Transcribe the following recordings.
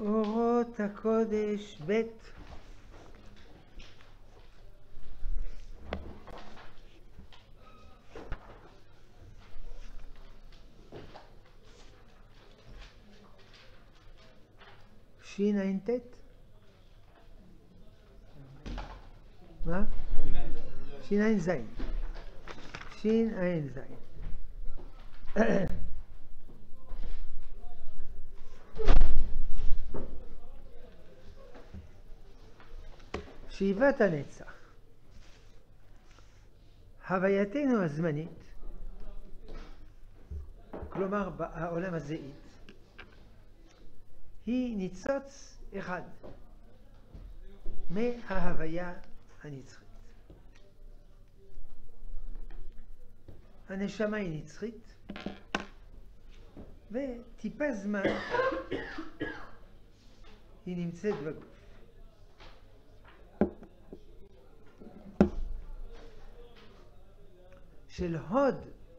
אורות הקודש ב' ש"ע"ט? מה? ש"ע"ז. ש"ע"ז. שאיבת הנצח. הווייתנו הזמנית, כלומר העולם הזאית, היא ניצוץ אחד מההוויה הנצחית. הנשמה היא נצחית, וטיפה זמן היא נמצאת בגוף. של הוד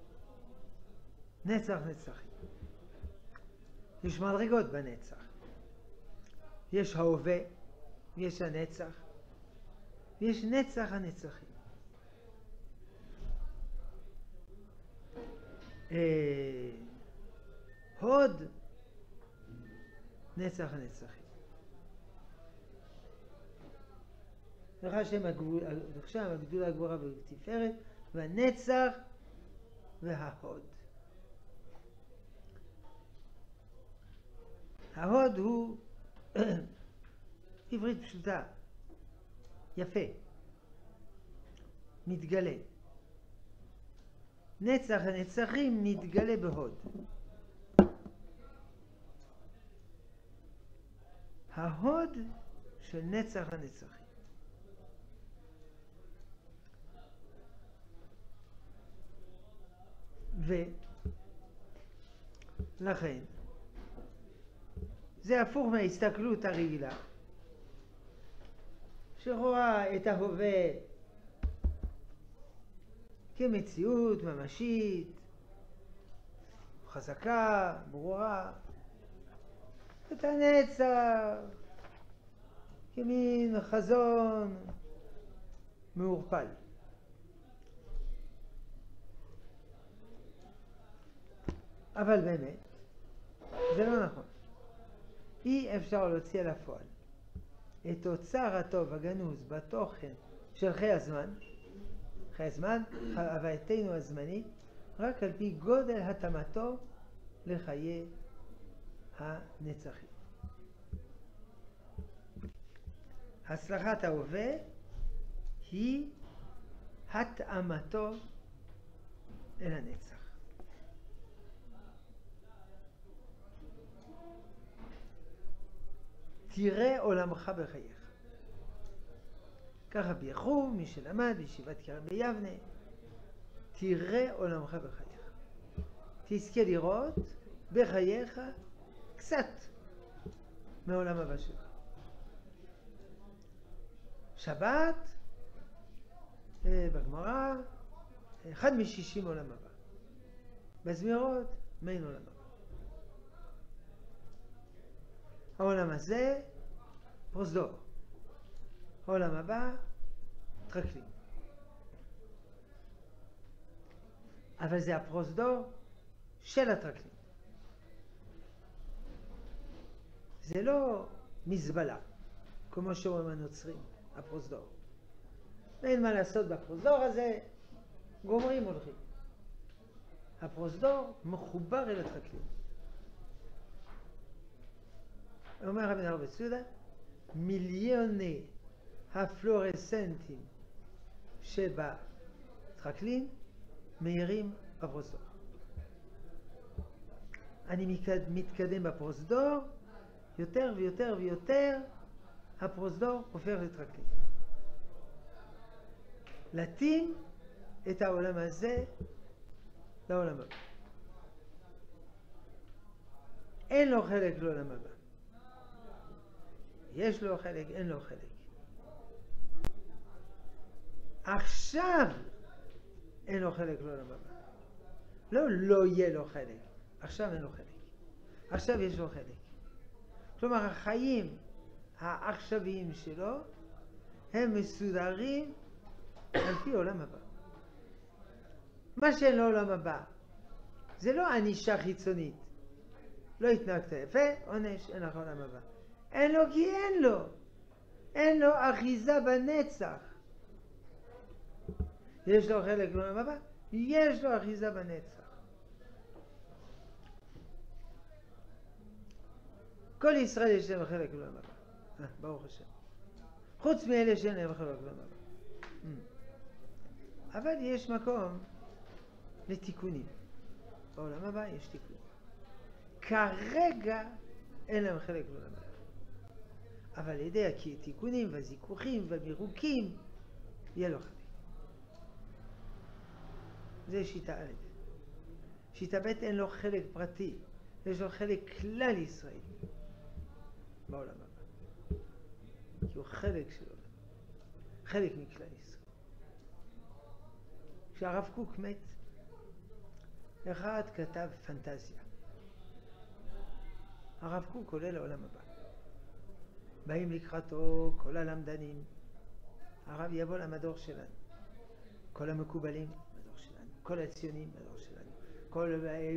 נצח נצחים. יש מדרגות בנצח. יש ההווה, יש הנצח, ויש נצח הנצחים. הוד נצח הנצחים. לך שם הגדולה הגבורה והתפארת, והנצח וההוד. ההוד הוא עברית פשוטה, יפה, מתגלה. נצח הנצחים מתגלה בהוד. ההוד של נצח הנצחים. ולכן זה הפוך מההסתכלות הרגילה שרואה את ההווה כמציאות ממשית, חזקה, ברורה, את הנצח כמין חזון מעורפל. אבל באמת, זה לא נכון. אי אפשר להוציא אל הפועל את אוצר הטוב הגנוז בתוכן של חיי הזמן, הווייתנו הזמנית, רק על פי גודל התאמתו לחיי הנצחים. הצלחת ההווה היא התאמתו אל הנצח. תראה עולמך בחייך. ככה ביחוב, מי שלמד בישיבת כרם ביבנה, תראה עולמך בחייך. תזכה לראות בחייך קצת מעולם הבא שלך. שבת, בגמרא, 1 מ-60 עולם הבא. בזמירות, מעין עולם הבא. העולם הזה, פרוזדור. העולם הבא, טרקלין. אבל זה הפרוזדור של הטרקלין. זה לא מזבלה, כמו שאומרים הנוצרים, הפרוזדור. ואין מה לעשות בפרוזדור הזה, גומרים הולכים. הפרוזדור מחובר אל הטרקלין. אומר רבי נחמן בסודה, מיליוני הפלורסנטים שבטרקלין מאירים בפרוזדור. אני מתקדם בפרוזדור, יותר ויותר ויותר הפרוזדור הופך לטרקלין. להתאים את העולם הזה לעולם הבא. אין לו חלק לעולם הבא. יש לו חלק, אין לו חלק. עכשיו אין לו חלק לעולם הבא. לא יהיה לו חלק. עכשיו אין לו חלק. עכשיו יש לו חלק. כלומר, החיים העכשוויים שלו הם מסודרים על פי עולם הבא. מה שאין לו עולם הבא זה לא ענישה חיצונית. לא התנהגת יפה, עונש, אין לך עולם הבא. אין לו כי אין לו. אין לו אחיזה בנצח. יש לו חלק לעולם הבא? יש לו אחיזה בנצח. כל ישראל יש להם חלק לעולם הבא. ברוך השם. חוץ מאלה שאין להם חלק לעולם הבא. אבל יש מקום לתיקונים. בעולם הבא יש תיקונים. כרגע אין להם חלק לעולם הבא. אבל על ידי התיקונים והזיכוכים והמירוקים יהיה לו חלק. זה שיטה א'. שיטה ב' אין לו חלק פרטי. יש לו חלק כלל ישראלי בעולם הבא. כי הוא חלק של עולם. חלק מכלל ישראל. כשהרב קוק מת, אחד כתב פנטזיה. הרב קוק עולה לעולם הבא. באים לקראתו כל הלמדנים. הרב יבוא למדור שלנו. כל המקובלים, מדור שלנו. כל הציונים, מדור שלנו. כל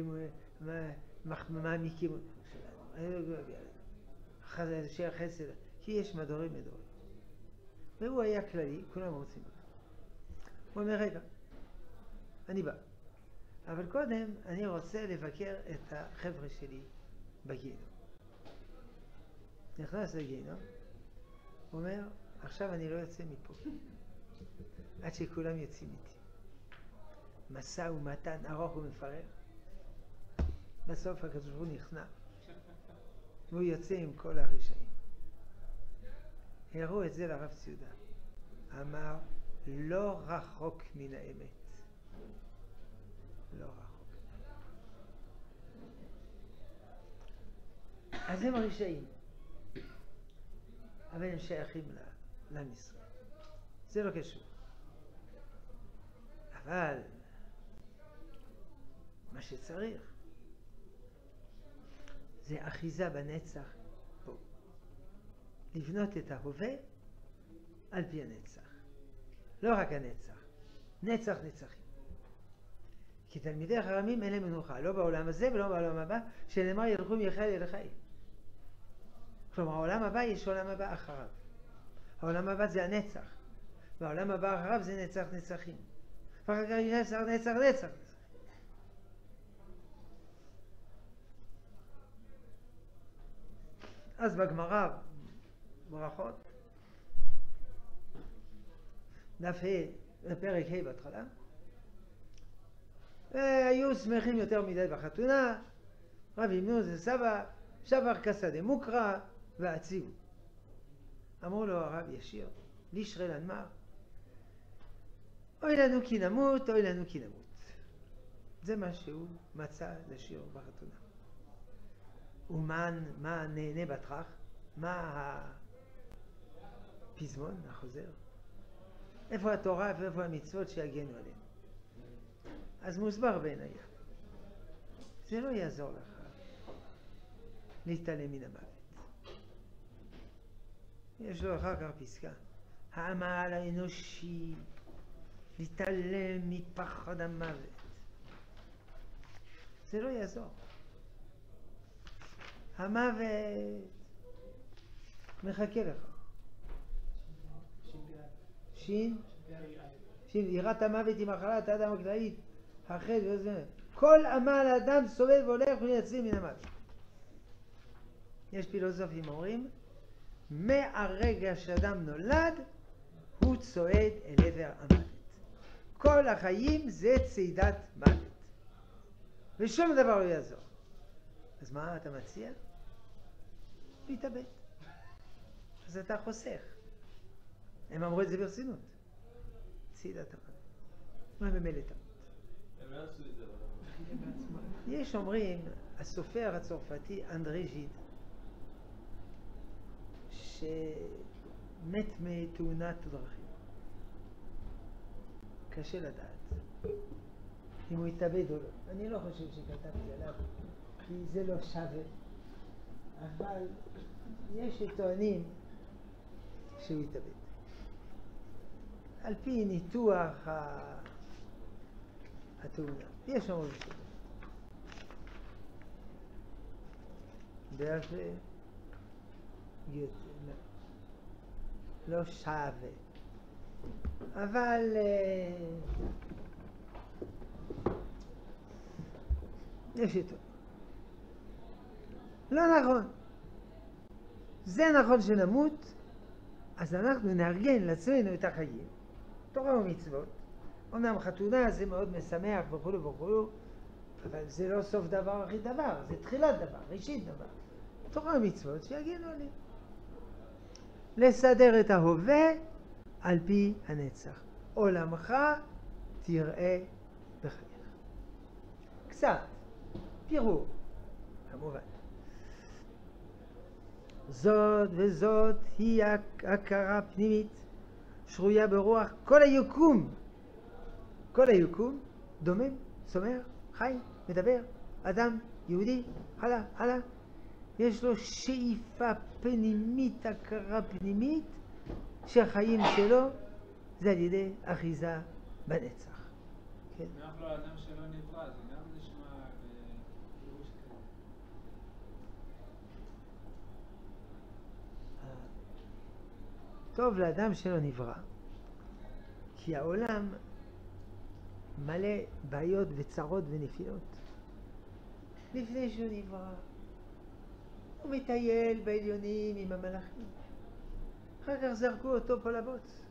מעמיקים שלנו. אנשי החסד. כי יש מדורים. והוא היה כללי, כולם רוצים אותו. הוא אומר, רגע, אני בא. אבל קודם אני רוצה לבקר את החבר'ה שלי בגיהנום. נכנס לגיהנום, הוא אומר, עכשיו אני לא יוצא מפה. עד שכולם יוצאים איתי. מסע ומתן ארוך ומפרך. בסוף הקדוש ברוך הוא נכנע. והוא יוצא עם כל הרשעים. הראו את זה לרב ציודה. אמר, לא רחוק מן האמת. לא רחוק. אז הם הרשעים. אבל הם שייכים לעם ישראל. זה לא קשור. אבל מה שצריך זה אחיזה בנצח פה. לבנות את ההווה על פי הנצח. לא רק הנצח. נצח נצחים. כי תלמידי חכמים אין להם מנוחה, לא בעולם הזה ולא בעולם הבא, שנאמר ילכו מיחי אל חי. כלומר, העולם הבא יש עולם הבא אחריו. העולם הבא זה הנצח. והעולם הבא אחריו זה נצח נצחים. ואחר כך יש נצח נצח. אז בגמרא, ברכות, דף ה', פרק ה' בהתחלה, היו שמחים יותר מדי בחתונה, רב ימנו זה סבא, שבר כסא דמוקרא ועציבו. אמרו לו הרב ישיר, לישרי לנמר, אוי לנו כי נמות, אוי לנו כי נמות. זה מה שהוא מצא לשיר בחתונה. ומה נהנה בתרך? מה הפזמון, החוזר? איפה התורה ואיפה המצוות שיגנו עליהם? אז מוסבר בעיניי. זה לא יעזור לך להתעלם מן המוות. יש לו אחר כך פסקה. העמל האנושי להתעלם מפחד המוות. זה לא יעזור. המוות מחכה לך. שין? יראת המוות היא מחלת האדם הכללית. החטא וזה. כל עמל האדם סובב והולך ויציל מן המוות. יש פילוסופים אומרים, מהרגע שאדם נולד, הוא צועד אל עבר המוות. כל החיים זה צעידת מוות. ושום דבר לא יעזור. אז מה אתה מציע? להתאבד. אז אתה חוסך. הם אמרו את זה ברצינות. צעידת המוות. מה במילא תמות? הם לא עשו את זה. יש אומרים, הסופר הצרפתי אנדרי ז'יד, שמת מתאונת דרכים. קשה לדעת אם הוא התאבד או לא. אני לא חושב שכתבתי עליו, כי זה לא שווה. אבל יש שטוענים שהוא התאבד. על פי ניתוח התאונה. יש אומרים שזה. בערך לא שווה. אבל יש איתו. לא נכון. זה נכון שנמות, אז אנחנו נארגן לעצמנו את החיים. תורה ומצוות. אומנם חתונה זה מאוד משמח וכו' וכו', אבל זה לא סוף דבר אחרי דבר, זה תחילת דבר, ראשית דבר. תורה ומצוות שיגידו לי. לסדר את ההווה על פי הנצח. עולמך תראה בחייך. קצת, פירור, כמובן. זאת וזאת היא הכרה פנימית שרויה ברוח כל היקום. כל היקום דומם, סומר, חי, מדבר, אדם, יהודי, הלאה. יש לו שאיפה פנימית, הכרה פנימית, שהחיים שלו זה על ידי אחיזה בנצח. כן? אנחנו לא אדם שלא נברא, זה גם נשמע בפירוש כזה. טוב לאדם שלא נברא, כי העולם מלא בעיות וצרות ונפילות. לפני שהוא נברא, הוא מטייל בעליונים עם המלאכים. אחר כך זרקו אותו פה לבוץ.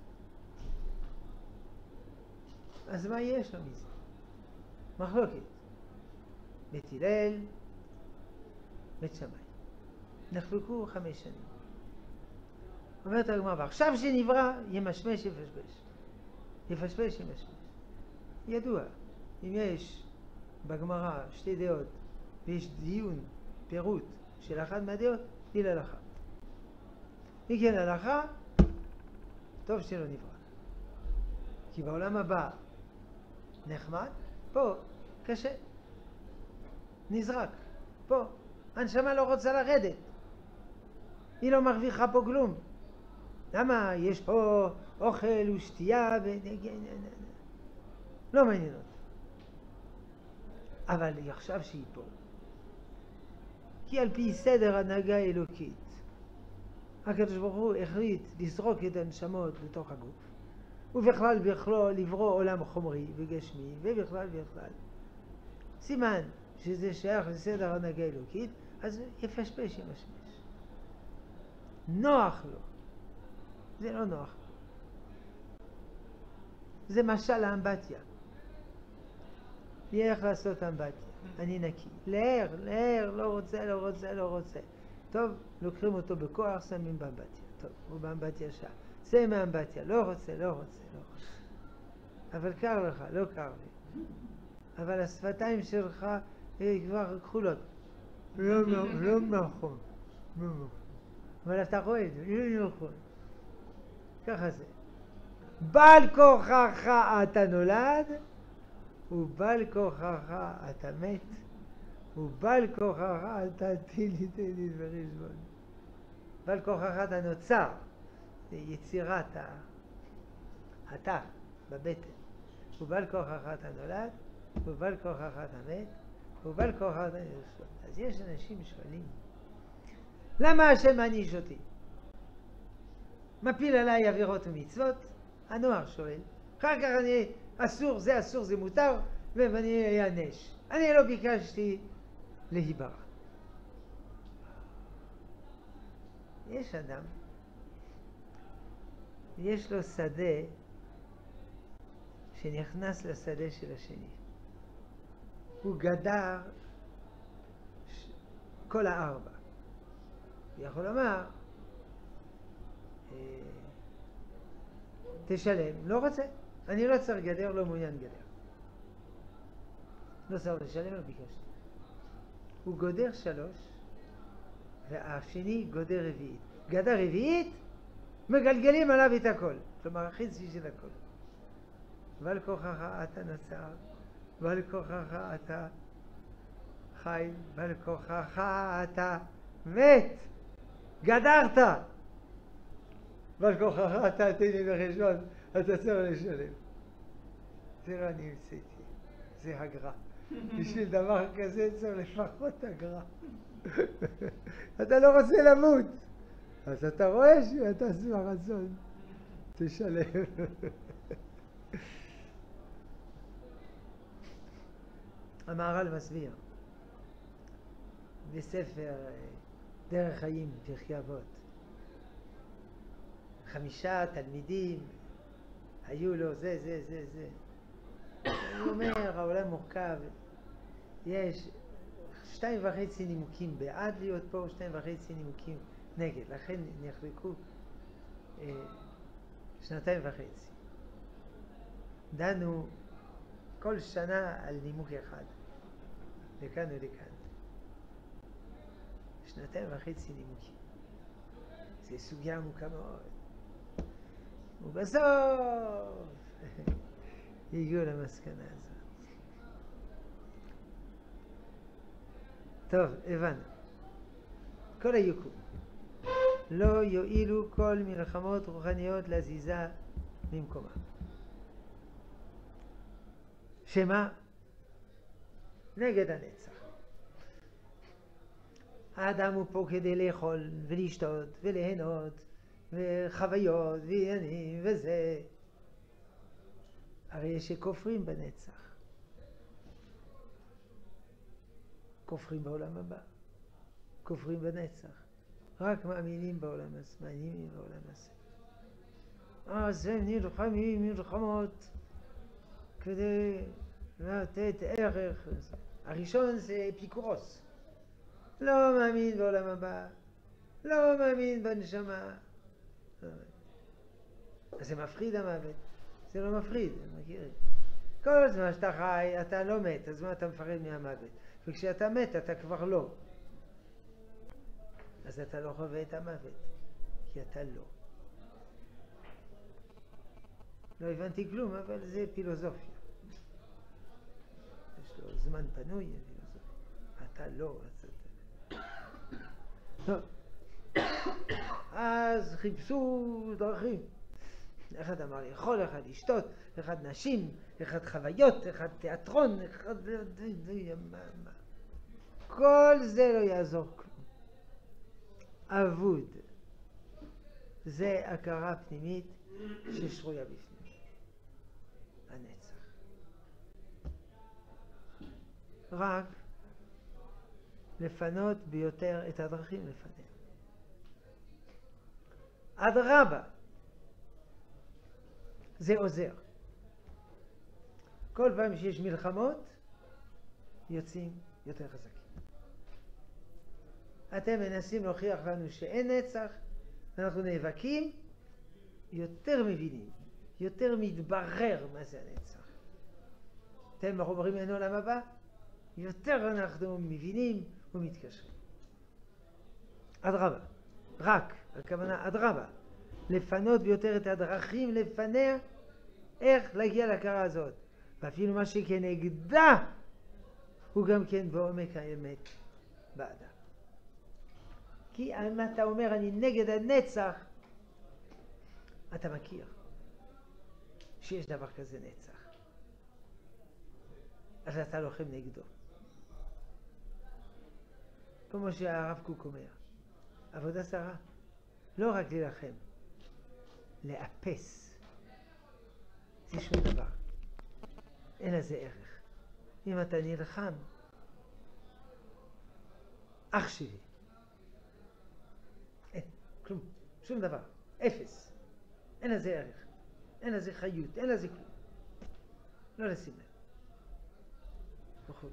אז מה יש לו מזה? מחלוקת. בית הלל, בית שמאי. נחלקו 5 שנים. אומרת הגמרא, ועכשיו שנברא, ימשמש יפשפש. יפשפש ימשמש. ידוע, אם יש בגמרא 2 דעות, ויש דיון, פירוט של אחת מהדעות, היא להלכה. אם כן הלכה, טוב שלא נברא. כי בעולם הבא נחמד, פה קשה. נזרק, פה. הנשמה לא רוצה לרדת. היא לא מרוויחה פה כלום. למה? יש פה אוכל ושתייה לא מעניין אותה. אבל עכשיו שהיא פה. כי על פי סדר הנהגה האלוקית, הקדוש ברוך הוא החליט לזרוק את הנשמות לתוך הגוף, ובכלל לברוא עולם חומרי וגשמי, ובכלל. סימן שזה שייך לסדר הנהגה האלוקית, אז יפשפש ימשמש. נוח לו. זה לא נוח. זה משל האמבטיה. יהיה איך לעשות אמבטיה. אני נקי. להר, לא רוצה. טוב, לוקחים אותו בכוח, שמים באמבטיה. טוב, הוא באמבטיה שעה. זה מהאמבטיה. לא רוצה. אבל קר לך, לא קר לי. אבל השפתיים שלך כבר כחולות. לא נכון. אבל אתה רואה את זה, לא נכון. ככה זה. בעל כוחך אתה נולד, ובעל כוחך אתה מת, ובעל כוחך אתה תן לי וחשבון. בעל כוחך אתה נוצר, זה יצירת אתה בבטן. ובעל כוחך אתה נולד, ובעל כוחך אתה מת, ובעל כוחך אתה נשון. אז יש אנשים שואלים, למה השם מעניש אותי? מפיל עליי עבירות ומצוות? הנוער שואל. אחר כך אני אסור, זה מותר, ואני אענש. אני לא ביקשתי להיברא. יש אדם, יש לו שדה שנכנס לשדה של השני. הוא גדר כל 4. הוא יכול לומר, תשלם, לא רוצה. אני לא צריך גדר, לא מעוניין גדר. לא צריך לשלם, לא ביקשתי. הוא גודר 3, והשני גודר 4. גדר 4, מגלגלים עליו את הכל. כלומר, החצי של הכל. ועל כוחך אתה נוצר, ועל כוחך אתה חי, ועל כוחך אתה מת, גדרת. מה כוחך אתה תני בחשבון, אתה צריך לשלם. זה לא אני המצאתי, זה אגרה. בשביל דבר כזה צריך לפחות אגרה. אתה לא רוצה למות, אז אתה רואה שאתה שבע רצון, תשלם. המהר"ל מסביר בספר דרך חיים, פרקי אבות. 5 תלמידים היו לו זה. הוא אומר, העולם מורכב, יש 2.5 נימוקים בעד להיות פה, 2.5 נימוקים נגד, לכן נחלקו 2.5. דנו כל שנה על נימוק אחד, לכאן ולכאן. 2.5 נימוקים. זה סוגיה עמוקה מאוד. ובסוף הגיעו למסקנה הזאת. טוב, הבנו. כל היקום. לא יועילו כל מלחמות רוחניות להזיזה ממקומה. שמה? נגד הנצח. האדם הוא פה כדי לאכול ולשתות וליהנות וחוויות ועניינים וזה. הרי יש שכופרים בנצח. כופרים בעולם הבא. כופרים בנצח. רק מאמינים בעולם הזה. מאמינים בעולם הזה. אז הם נלחמים מלחמות כדי לתת ערך. הראשון זה אפיקורוס. לא מאמין בעולם הבא. לא מאמין בנשמה. אז זה מפחיד המוות. זה לא מפחיד, מכירים. כל הזמן שאתה חי, אתה לא מת, אז מה אתה מפחד מהמוות? וכשאתה מת, אתה כבר לא. אז אתה לא חווה את המוות, כי אתה לא. לא הבנתי כלום, אבל זה פילוסופיה. יש לו זמן פנוי, פילוסופיה. אתה לא, אז אתה... טוב. אז חיפשו דרכים. אחד אמר לאכול, אחד לשתות, אחד נשים, אחד חוויות, אחד תיאטרון, אחד... כל זה לא יעזור כלום. אבוד. זה הכרה פנימית ששרויה בפנים. הנצח. רק לפנות ביותר את הדרכים לפניה. אדרבה. זה עוזר. כל פעם שיש מלחמות, יוצאים יותר חזקים. אתם מנסים להוכיח לנו שאין נצח, אנחנו נאבקים, יותר מבינים, יותר מתברר מה זה הנצח. אתם מחוברים אלינו לעולם הבא, יותר אנחנו מבינים ומתקשרים. אדרבה. רק, הכוונה אדרבה. לפנות ביותר את הדרכים לפניה, איך להגיע להכרה הזאת. ואפילו מה שכנגדה, הוא גם כן בעומק האמת באדם. כי אם אתה אומר אני נגד הנצח, אתה מכיר שיש דבר כזה נצח. אז אתה לוחם נגדו. כמו שהרב קוק אומר, עבודה זרה, לא רק להילחם, לאפס. זה שום דבר. אין לזה ערך. אם אתה נלחם, אח שלי. אין, כלום. שום דבר. אפס. אין לזה ערך. אין לזה חיות. אין לזה כלום. לא לשים לב. וכו'.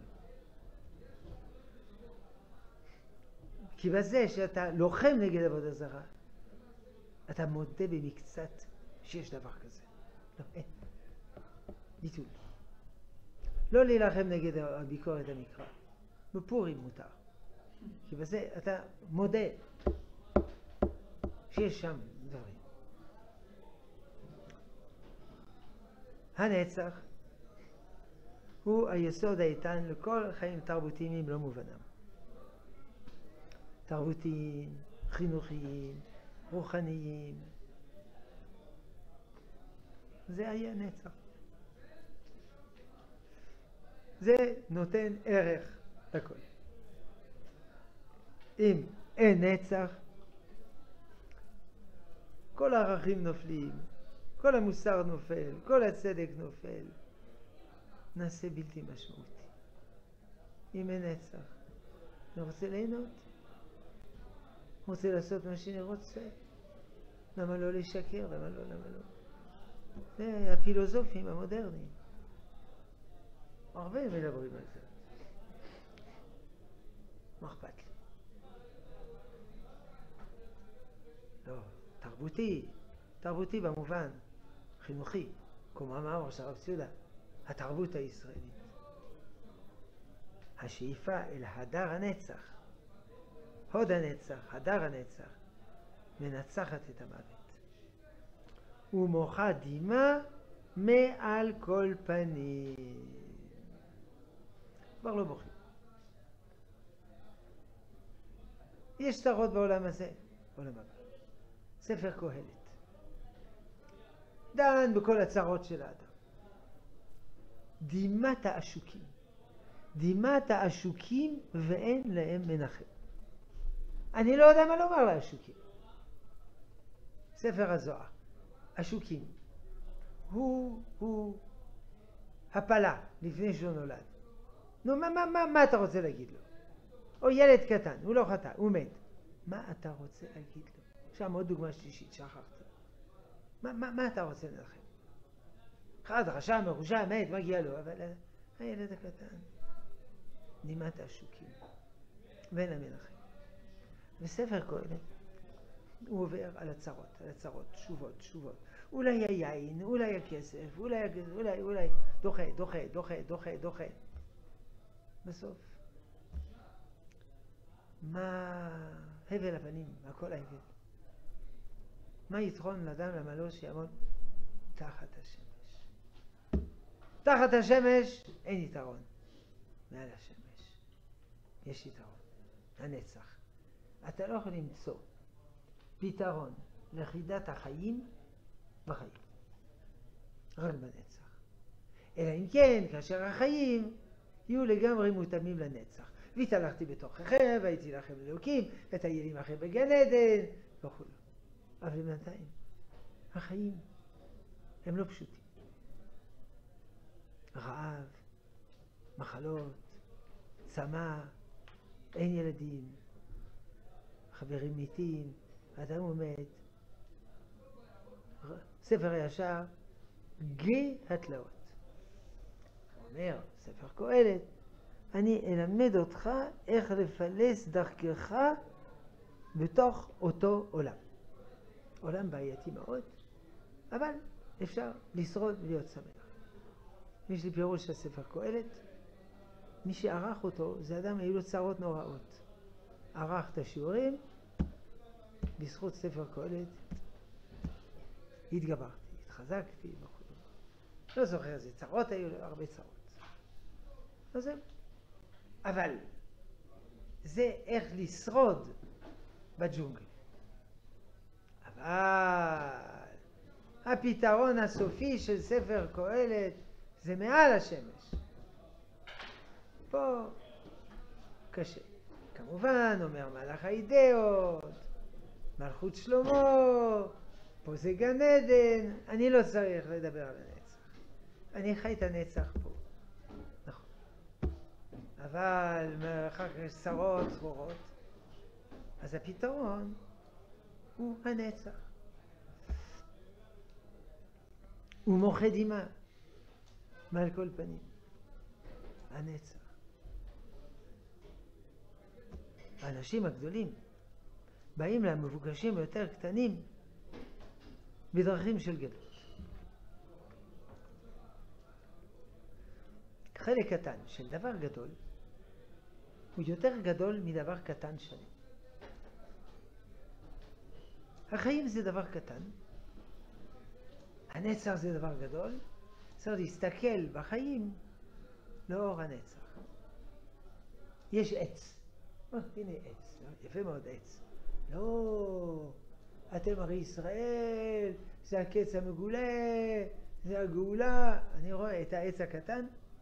כי בזה שאתה לוחם נגד עבודה זרה, אתה מודה במקצת שיש דבר כזה. לא, אין. ביטול. לא להילחם נגד הביקורת המקרא. בפורים מותר. כי בזה אתה מודה שיש שם דברים. הנצח הוא היסוד האיתן לכל חיים תרבותיים לא מובנם. תרבותיים, חינוכיים, רוחניים. זה היה נצח. זה נותן ערך לכל. אם אין נצח, כל הערכים נופלים, כל המוסר נופל, כל הצדק נופל. נעשה בלתי משמעותי. אם אין נצח, אני רוצה ליהנות. רוצה לעשות מה שאני רוצה. למה לא לשקר? למה לא? זה הפילוסופים המודרניים. הרבה מדברים על זה. מה אכפת לי? לא, תרבותי במובן חינוכי, כמו אמר הרב ציודה, התרבות הישראלית. השאיפה אל הדר הנצח, הוד הנצח, הדר הנצח, מנצחת את המוות. ומוחה דימה מעל כל פנים. כבר לא בוכים. יש צרות בעולם הזה, בעולם הבא. ספר קהלת דן בכל הצרות של האדם. דימת העשוקים. דימת העשוקים ואין להם מנחם. אני לא יודע מה לומר לעשוקים. ספר הזוהר. עשוקים. הוא הפלה לפני שהוא נולד. נו, מה אתה רוצה להגיד לו? או ילד קטן, הוא לא חטא, הוא מת. מה אתה רוצה להגיד לו? עכשיו עוד דוגמה שלישית, שכחתי. מה אתה רוצה לנחם? אחד רשע, מרושע, מת, מגיע לו, אבל הילד הקטן, נימת העשוקים, ואין המנחם. בספר קהלת, הוא עובר על הצרות, תשובות. אולי היין, אולי הכסף, אולי, דוחה. בסוף, מה הבל הפנים, הכל ההבל. מה יתרון לאדם למלא שיעמוד תחת השמש? תחת השמש אין יתרון. מעל השמש יש יתרון. הנצח. אתה לא יכול למצוא פתרון לחידת החיים בחיים. רק בנצח. אלא אם כן, כאשר החיים יהיו לגמרי מותאמים לנצח. והתהלכתי בתוככם, והייתי לכם אלוקים, ותהיי לכם בגן עדן, וכו'. אבל בינתיים, החיים הם לא פשוטים. רעב, מחלות, צמא, אין ילדים, חברים מתים, אדם עומד. ספר הישר, גיא התלאות. אומר ספר קהלת, אני אלמד אותך איך לפלס דרכך בתוך אותו עולם. עולם בעייתי מאוד, אבל אפשר לשרוד ולהיות שמח. יש לי פירוש של ספר קהלת, מי שערך אותו זה אדם היו לו צרות נוראות. ערך את השיעורים, בזכות ספר קהלת התגברתי, התחזקתי וכו'. לא זוכר איזה צרות היו לו, הרבה צרות. אז זה. אבל זה איך לשרוד בג'ונגל. אבל הפתרון הסופי של ספר קהלת זה מעל השמש. פה קשה. כמובן, אומר מלאך האידאות, מלכות שלמה, פה זה גן עדן, אני לא צריך לדבר על הנצח. אני חי את הנצח פה. נכון. אבל אחר כך יש צרות, צרורות. אז הפתרון הוא הנצח. הוא מוחה דימה מעל כל פנים. הנצח. האנשים הגדולים באים למבוקשים יותר קטנים בדרכים של גדלות. חלק קטן של דבר גדול הוא יותר גדול מדבר קטן שלם. החיים זה דבר קטן, הנצח זה דבר גדול, צריך להסתכל בחיים לאור הנצח. יש עץ, הנה עץ, יפה מאוד עץ. לא, אתם הרי ישראל, זה הקץ המגולה, זה הגאולה. אני רואה את העץ הקטן,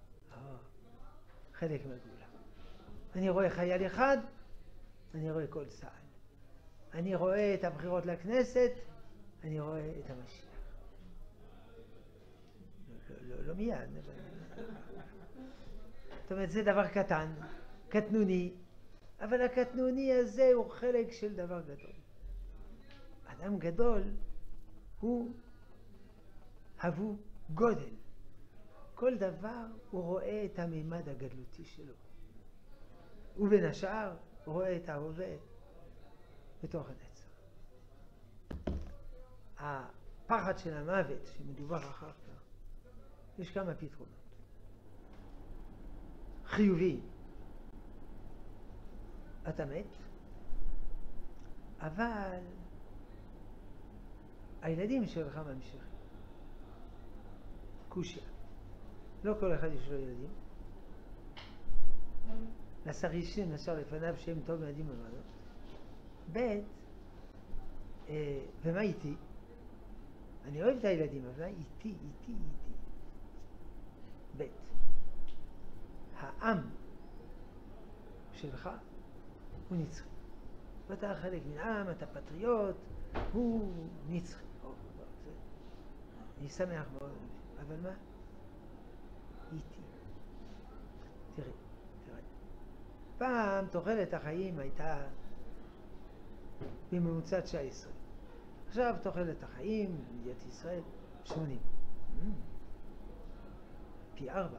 חלק מהגאולה. אני רואה חייל אחד, אני רואה כל צה"ל. אני רואה את הבחירות לכנסת, אני רואה את המשיח. לא מיד. זאת אומרת, זה דבר קטן, קטנוני, אבל הקטנוני הזה הוא חלק של דבר גדול. אדם גדול הוא הבו גודל. כל דבר הוא רואה את הממד הגדלותי שלו. ובין השאר הוא רואה את ההווה בתוך הנצח. הפחד של המוות שמדובר אחר כך, יש כמה פתרונות. חיובי, אתה מת, אבל הילדים שלך ממשיכים. קושיה. לא כל אחד יש לו ילדים. לסריסים נשר לפניו שם טוב ילדים ובנות. ב' ומה איתי? אני אוהב את הילדים, אבל איתי. ב' העם שלך הוא נצחי. ואתה חלק מן העם, אתה פטריוט, הוא נצחי. אני שמח מאוד, אבל מה? איתי. תראה. פעם תוחלת החיים הייתה בממוצע 19. עכשיו תוחלת החיים במדינת ישראל 80. פי 4.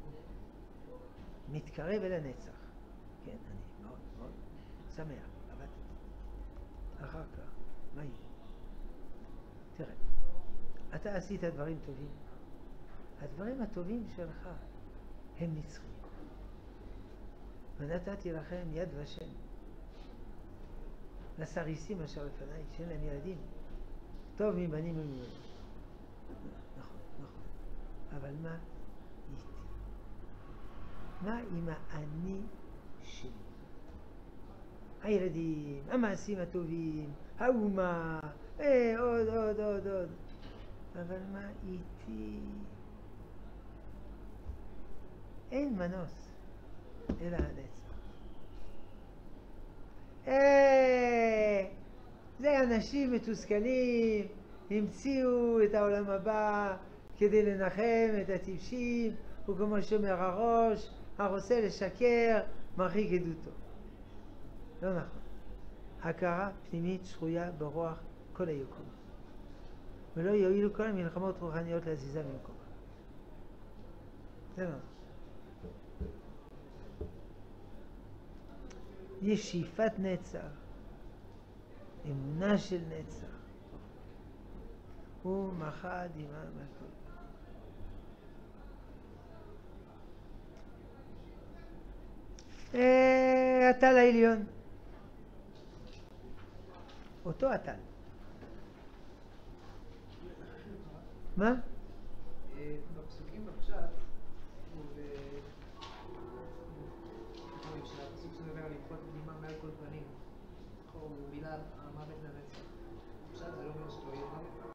מתקרב אל הנצח. כן, אני מאוד מאוד שמח, אבל אחר כך, מה יהיה? תראה, אתה עשית דברים טובים. הדברים הטובים שלך הם נצחיים. ונתתי לכם יד ושם. לסריסים אשר לפניי, שאין להם ילדים. טוב מבנים ומבנים. נכון. אבל מה איתי? מה עם האני שלי? הילדים, המעשים הטובים, האומה, עוד. אבל מה איתי? אין מנוס אלא הנצח. זה אנשים מתוסכלים, המציאו את העולם הבא כדי לנחם את הטיפשים, וכמו שאומר הראש, הרוצה לשקר, מרחיק עדותו. לא נכון. הכרה פנימית שרויה ברוח כל היקום. ולא יועילו כל המלחמות רוחניות להזיזה ממקומה. זה לא נכון. יש שאיפת נצח, אמונה של נצח, ומחד עמם הכל. הטל העליון, אותו הטל. מה? בפסוקים בפשט, הפסוק שמדבר על לדחות פנימה מעל כל פנים, מילה המוות לנצח. פשט זה לא אומר שלא יהיה מוות?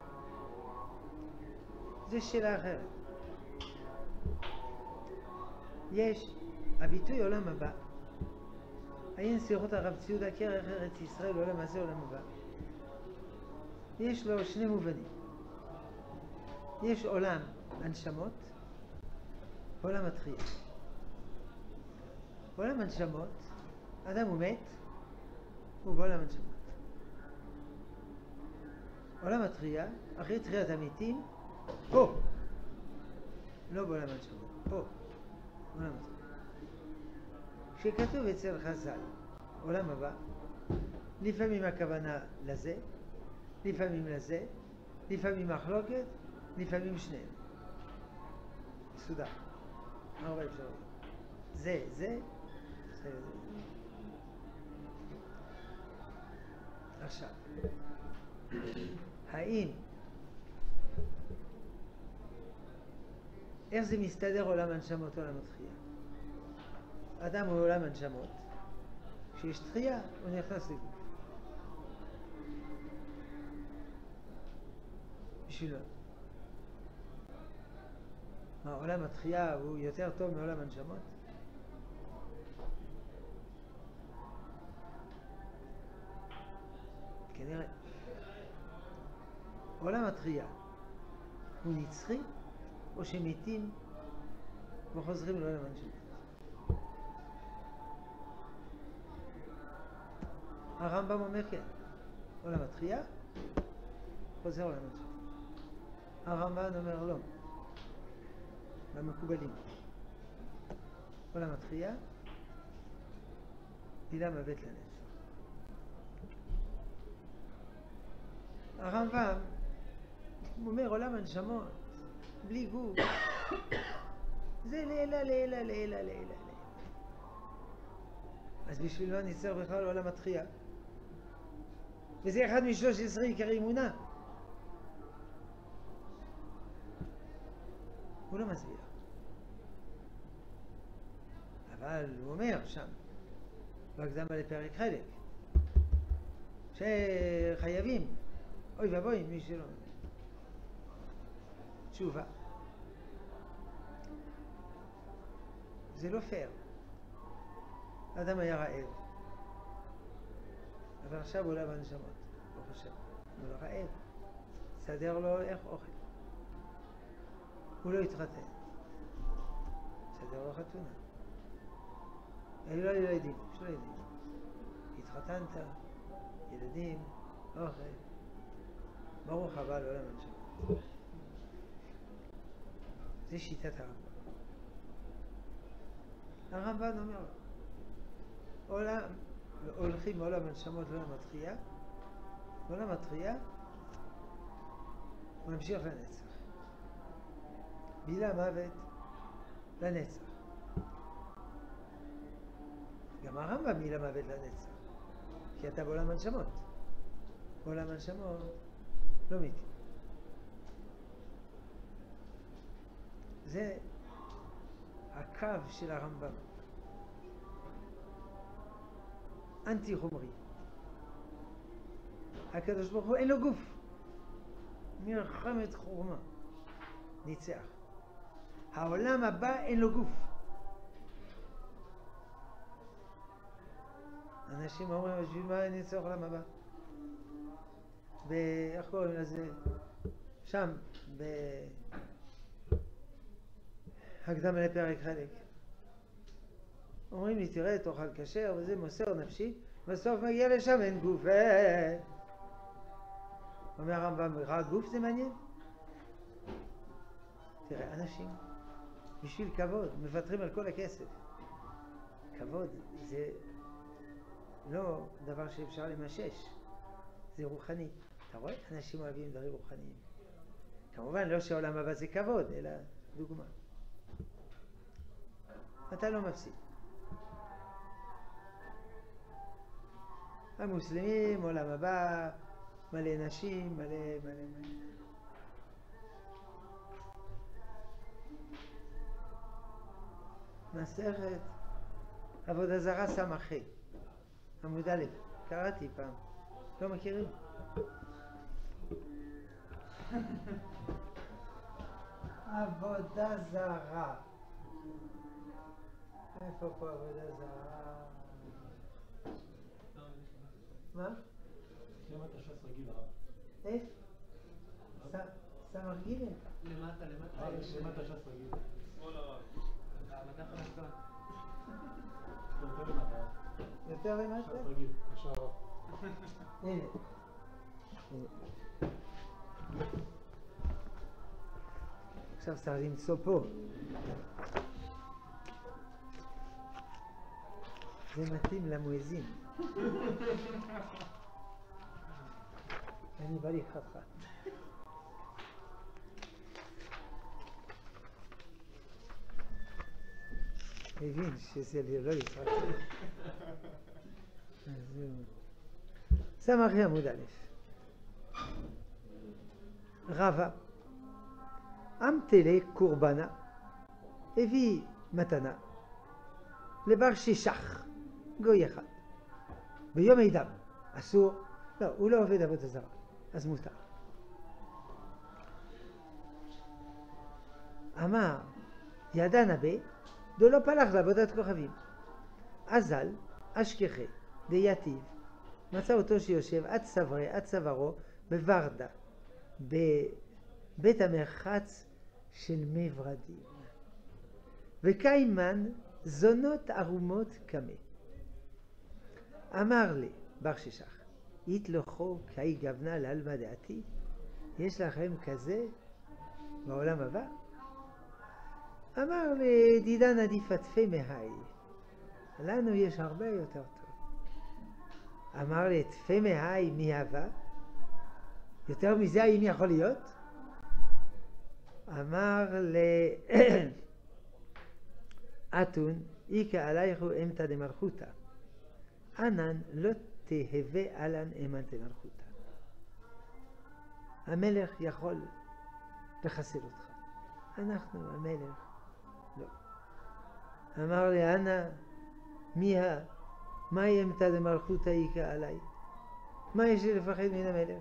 זה שאלה אחרת. יש הביטוי עולם הבא. עיין שיחות הרב ציודה כרך ארץ ישראל עולם הזה עולם הבא. יש לו שני מובנים. יש עולם הנשמות, עולם התחייה. עולם הנשמות, אדם הוא מת, הוא בעולם הנשמות. עולם התחייה, אחרי תחיית המתים, פה. לא בעולם הנשמות, פה. עולם התחייה. כשכתוב אצל חז"ל, עולם הבא, לפעמים הכוונה לזה, לפעמים לזה, לפעמים מחלוקת, לפעמים שניהם. מסודר. 4 אפשרויות. זה. עכשיו, איך זה מסתדר עולם הנשמות, עולם התחייה? אדם הוא עולם הנשמות, כשיש תחייה, הוא נכנס לגוף. בשבילו. מה, עולם התחייה הוא יותר טוב מעולם הנשמות? כנראה. עולם התחייה הוא נצחי או שמתים וחוזרים לעולם הנשמות? הרמב"ם אומר כן, עולם התחייה חוזר לעולם הנשמות. הרמב"ן אומר לא, למקובלים. עולם התחייה בילה מוות לנצח. הרמב"ם אומר עולם הנשמות בלי גוף זה לילה לילה לילה לילה. אז בשבילו אני צריך בכלל עולם התחייה, וזה אחד מ-13 עיקרי אמונה. הוא לא מסביר, אבל הוא אומר שם בהקדמה לפרק חלק שחייבים, אוי ואבוי מי שלא תשובה. זה לא פייר. האדם היה רעב, אבל עכשיו עולה בנשמות, הוא חושב, הוא לא רעב, סדר לו איך אוכל, הוא לא התחתן, סדר לו חתונה, היו לו ילדים, יש לו ילדים, התחתנת, ילדים, אוכל, ברוך הבא לעולם הנשמות. זה שיטת הרמב"ן אומר הולכים מעולם הנשמות לעולם התחייה, ועולם התחייה ממשיך לנצח, בילה מוות לנצח. גם הרמב"ם בילה מוות לנצח, כי אתה בעולם הנשמות, בעולם הנשמות לא מתים. זה הקו של הרמב"ם, אנטי חומרי. הקדוש ברוך הוא אין לו גוף, מלחמת חורמה, ניצח. העולם הבא אין לו גוף. אנשים אומרים, בשביל מה אני צריך עולם הבא? איך קוראים לזה? שם, בהקדמה לפרק חלק. אומרים לי, תראה, תאכל כשר וזה מוסר נפשי, בסוף מגיע לשם אין גוף. אומר הרמב"ם, רק גוף זה מעניין? תראה, אנשים בשביל כבוד מוותרים על כל הכסף. כבוד זה לא דבר שאפשר למשש, זה רוחני. אתה רואה? אנשים אוהבים דברים רוחניים. כמובן לא שהעולם הבא זה כבוד, אלא דוגמה. אתה לא מפסיד. המוסלמים, עולם הבא, מלא נשים, מלא. מסכת עבודה זרה סמכי, עמוד א', קראתי פעם, לא מכירים? עבודה זרה. איפה פה עבודה זרה? מה? למטה ש"ס רגיל הרב. איפה? סמך גיל? למטה. למטה ש"ס רגיל. שמאל הרב. המדף הנכון. יותר למטה. יותר למטה? ש"ס רגיל, ישר הרב. הנה. עכשיו צריך למצוא פה. זה מתאים למואזין. אני בא לקראתך. מבין שזה לא לקראתך. סמכי עמוד א'. רבא אמתלה קורבנה הביא מתנה לבר שישך, גוי אחד, ביום אידם, אסור, לא, הוא לא עובד עבודה זרה, אז מותר. אמר, ידע נבא, דלא פלח לעבודת כוכבים. אזל, אשכחי, דייטיב, מצא אותו שיושב עד צווארו בוורדה, בבית המרחץ של מי ורדים. וקיימן זונות ערומות קמה. אמר לי, בר ששח, יתלכו קאי גבנה לעלמא דעתי, יש לכם כזה בעולם הבא? אמר לי, דידן עדיף עטפי מהי, לנו יש הרבה יותר טוב. אמר לי, עטפי מהי מי הבא? יותר מזה האם יכול להיות? אמר לי, אתון, איקה עלייכו אמתא דמלכותא, ענן לא תהווה עלן אמתא דמלכותא. המלך יכול לחסל אותך, אנחנו המלך לא. אמר לי, אנא, מה אמתא דמלכותא איקה עליי? מה יש לי לפחד מן המלך?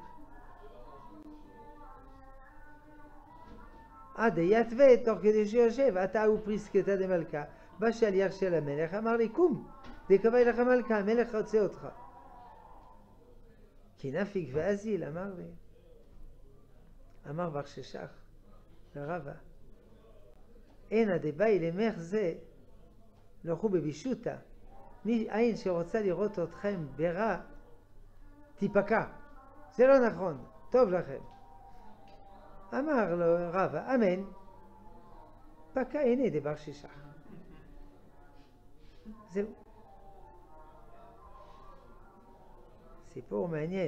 עד יתווה, תוך כדי שיושב, אתה הוא פריסקתא דמלכה, בא שליח של המלך, אמר לי, קום, דקבע לך מלכה, המלך רוצה אותך. כי נפיק ואזיל, אמר לי. אמר בר ששח, לרבה, אין דבאי למך זה, לכו בבישוטה, מי עין שרוצה לראות אתכם ברע, תיפקע. זה לא נכון, טוב לכם. אמר לו רבא, אמן, פקע הנה דבר ששח. זהו. סיפור מעניין.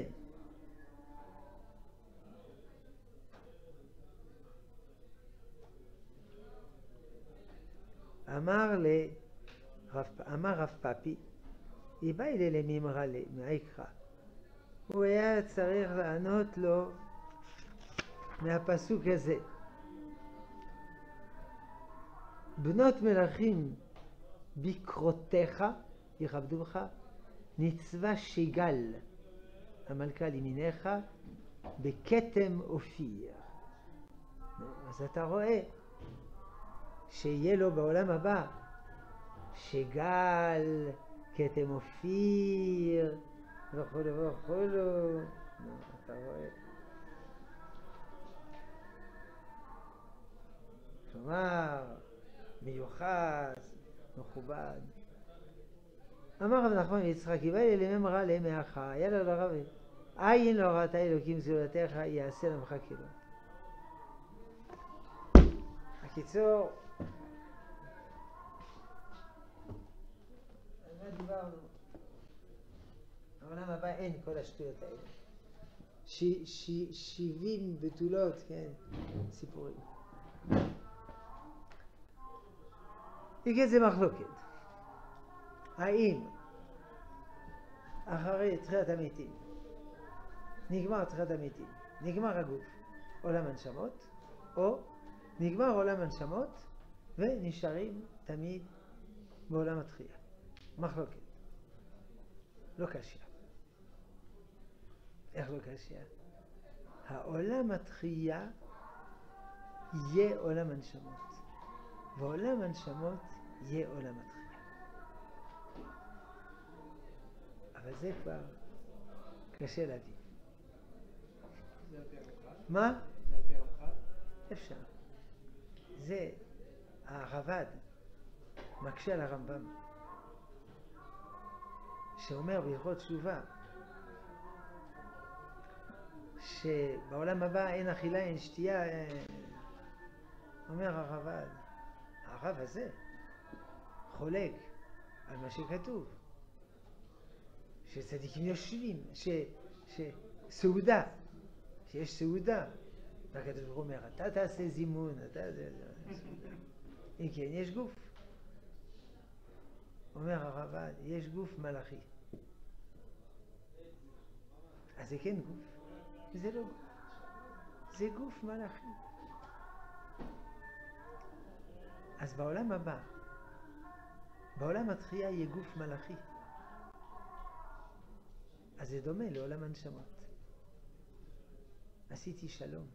אמר רב פאפי, איבאי למימרא מעיקרא. הוא היה צריך לענות לו מהפסוק הזה. בנות מלכים בקרותיך יכבדוך, נצווה שיגל המלכה לימינך בכתם אופיר. אז אתה רואה שיהיה לו בעולם הבא שיגל, כתם אופיר וכולו וכולו. אתה רואה, כלומר מיוחס, מכובד. אמר רב נחמן יצחק, איבאי לממרא למאחה, היה לו לרב, עין לא ראתה אלוקים זולתך, יעשה למך כאילו. הקיצור, על מה דיברנו? העולם הבא אין כל השטויות האלה. 70 בתולות, כן, סיפורים. זה מחלוקת. האם אחרי תחיית המתים נגמר תחיית המתים, נגמר הגוף, עולם הנשמות, או נגמר עולם הנשמות ונשארים תמיד בעולם התחייה? מחלוקת. לא קשיא. איך לא קשיא? העולם התחייה יהיה עולם הנשמות, ועולם הנשמות יהיה עולם התחייה. אבל זה כבר קשה להבין. זה על פי הרמח"ל? מה? זה על פי הרמח"ל? אפשר. זה הרב"ד מקשה על הרמב"ם, שאומר בהלכות תשובה שבעולם הבא אין אכילה, אין שתייה. אומר הרב"ד, הרב הזה חולק על מה שכתוב, שצדיקים יושבים, סעודה, שיש סעודה, והקדוש ברוך הוא אומר, אתה תעשה זימון, אתה זה, אם כן, יש גוף. אומר הרב"ד, יש גוף מלאכי. אז זה כן גוף, וזה לא גוף. זה גוף מלאכי. אז בעולם הבא, בעולם התחייה יהיה גוף מלאכי. אז זה דומה לעולם הנשמות. עשיתי שלום.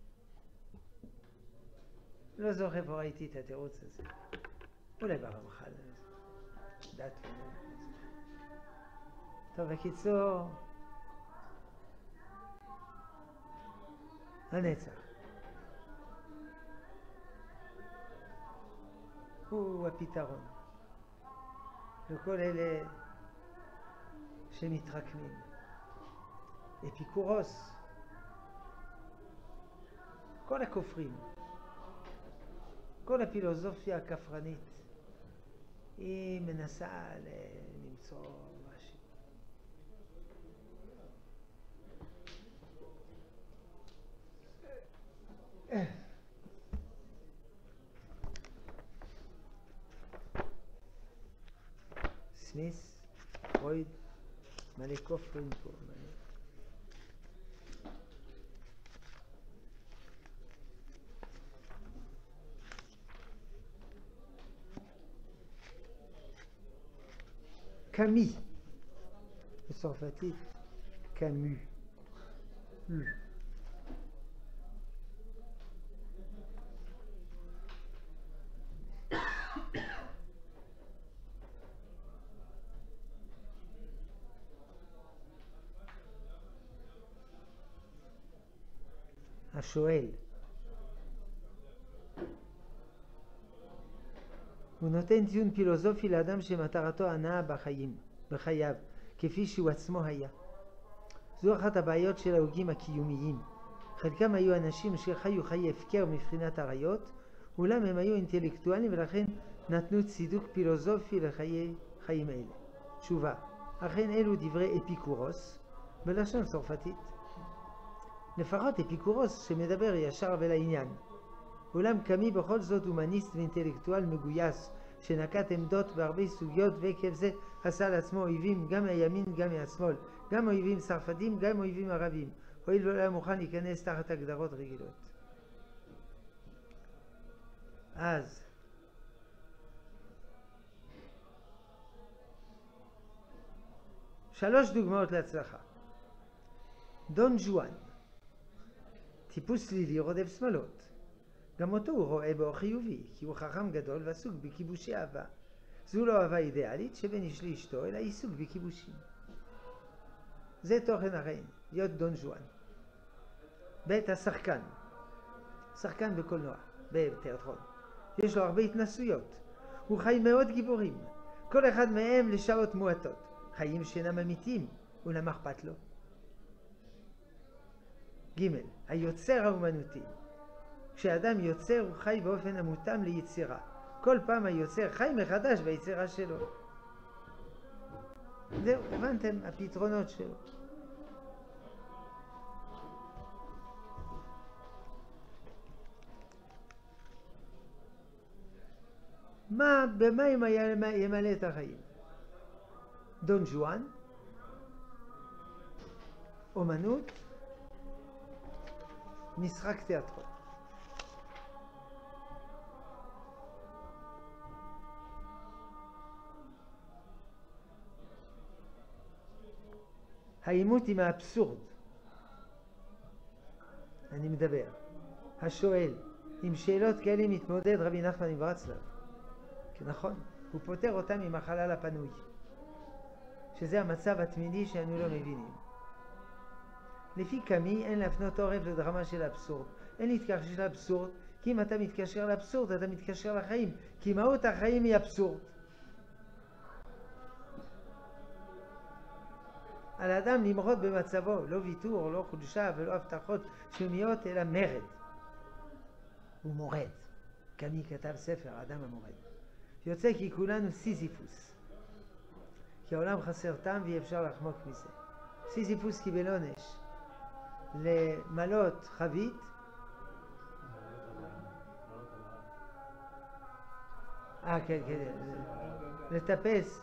לא זוכר איפה ראיתי את התירוץ הזה. אולי ברמח"ל. דת. טוב, בקיצור, הנצח. הוא הפתרון. לכל אלה שמתרקמים. אפיקורוס, כל הכופרים, כל הפילוסופיה הכפרנית, היא מנסה למצוא משהו. סמיס, פרויד, מלא כופרים פה, מלא. קאמי, בצרפתית, קאמי. השואל. הוא נותן ציון פילוסופי לאדם שמטרתו הנאה בחייו, כפי שהוא עצמו היה. זו אחת הבעיות של ההוגים הקיומיים. חלקם היו אנשים שחיו חיי הפקר מבחינת הריות, אולם הם היו אינטלקטואלים ולכן נתנו צידוק פילוסופי לחיי חיים אלה. תשובה, אכן אלו דברי אפיקורוס, בלשון צרפתית. לפחות אפיקורוס שמדבר ישר ולעניין. אולם קאמי בכל זאת הומניסט ואינטלקטואל מגויס, שנקט עמדות בהרבה סוגיות ועקב זה עשה לעצמו אויבים גם מהימין גם מהשמאל, גם אויבים צרפתים גם אויבים ערבים, הואיל ולא היה מוכן להיכנס תחת הגדרות רגילות. אז שלוש דוגמאות להצלחה. דון ז'ואן, טיפוס שלילי רודף שמאלות. גם אותו הוא רואה באור חיובי, כי הוא חכם גדול ועסוק בכיבושי אהבה. זו לא אהבה אידיאלית שבין איש לאשתו, אלא עיסוק בכיבושים. זה תוכן החיים, להיות דון ז'ואן. בית השחקן, שחקן בקולנוע, בתיאטרון. יש לו הרבה התנסויות. הוא חי מאוד גיבורים, כל אחד מהם לשעות מועטות. חיים שאינם אמיתיים, אולם אכפת לו. ג' היוצר האומנותי. כשאדם יוצר הוא חי באופן המותאם ליצירה. כל פעם היוצר חי מחדש ביצירה שלו. זהו, הבנתם? הפתרונות שלו. במה ימלא את החיים? דון ז'ואן, אומנות, משחק תיאטרון. העימות עם האבסורד. אני מדבר. השואל, עם שאלות כאלה מתמודד רבי נחמן מברסלב. נכון, הוא פותר אותם עם החלל הפנוי. שזה המצב התמידי שאנו לא מבינים. לפי קאמי אין להפנות עורף לדרמה של האבסורד. אין להתקשר של האבסורד, כי אם אתה מתקשר לאבסורד, אתה מתקשר לחיים. כי מהות החיים היא אבסורד. על האדם למרוד במצבו, לא ויתור, לא חולשה ולא הבטחות שמיות, אלא מרד. הוא מורד. קאמי כתב ספר, האדם המורד. יוצא כי כולנו סיזיפוס. כי העולם חסר טעם ואי אפשר לחמוק מזה. סיזיפוס קיבל עונש למלות חבית, כן, לטפס,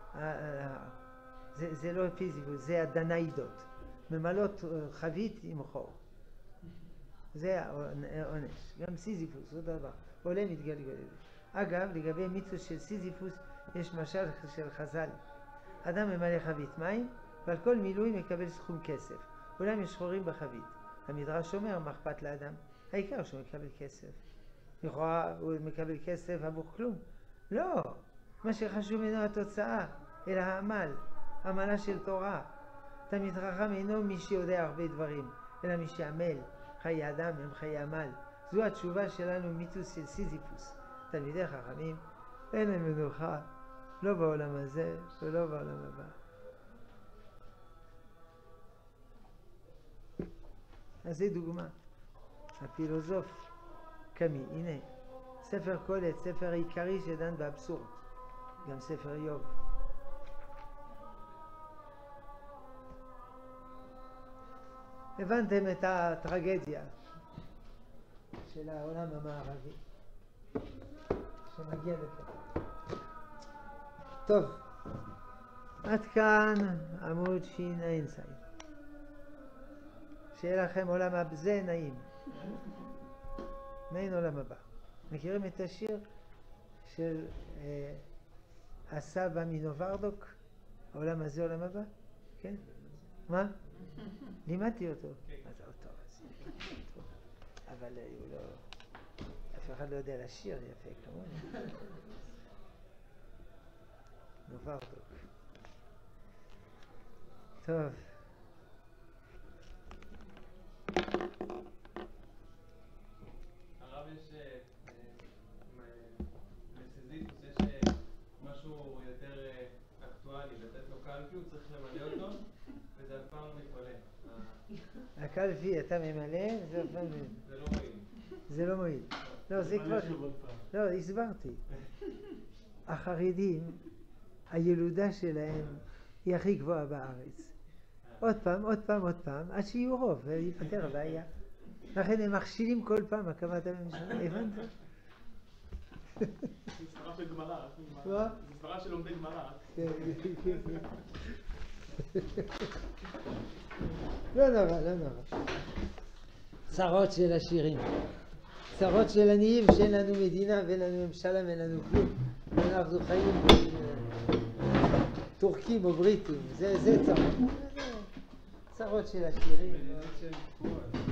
זה לא פיזיקוס, זה הדניידות, ממלות חבית עם חור. זה העונש. גם סיזיפוס, אותו דבר, עולה מתגלגל. אגב, לגבי מיתוס של סיזיפוס, יש משל של חז"ל. אדם ממלא חבית מים, ועל כל מילוי מקבל סכום כסף. אולם יש שחורים בחבית. המדרש אומר, מה אכפת לאדם? העיקר שהוא מקבל כסף. לכאורה הוא מקבל כסף עבור כלום. לא, מה שחשוב אינו התוצאה, אלא העמל, עמלה של תורה. תלמיד חכם אינו מי שיודע הרבה דברים, אלא מי שעמל. חיי אדם הם חיי עמל. זו התשובה שלנו מיתוס של סיזיפוס. תלמידי חכמים, אין להם מנוחה, לא בעולם הזה ולא בעולם הבא. אז זה דוגמה. הפילוסוף קמי, הנה, ספר קהלת, ספר עיקרי שדן באבסורד, גם ספר איוב. הבנתם את הטרגדיה של העולם המערבי שמגיע לפה. טוב, עד כאן עמוד שע"ז. שיהיה לכם עולם הבא נעים. מעין עולם הבא. מכירים את השיר של הסבא מנוברדוק? העולם הזה עולם הבא? כן? מה? לימדתי אותו. אז אותו. אבל הוא לא... אף אחד לא יודע לשיר יפה כמוני. נוברדוק. טוב. הרב יש בסיזיפוס יש משהו יותר אקטואלי, לתת לו קלפי, הוא צריך למלא אותו, וזה אף פעם מתמלא. הקלפי אתה ממלא, זה אף פעם... זה לא מועיל. זה לא מועיל. לא, זה כבר... לא, הסברתי. החרדים, הילודה שלהם היא הכי גבוהה בארץ. עוד פעם, עד שיהיו רוב, ויפתר הבעיה. לכן הם מכשילים כל פעם הקמת הממשלה, הבנת? זה סברה של גמרא. מה? זה סברה של לומדי גמרא. לא נורא. צרות של עשירים. צרות של עניים שאין לנו מדינה ואין לנו ממשלה ואין לנו כלום. אנחנו חיים טורקים או בריטים. זה צרות. צרות של עשירים.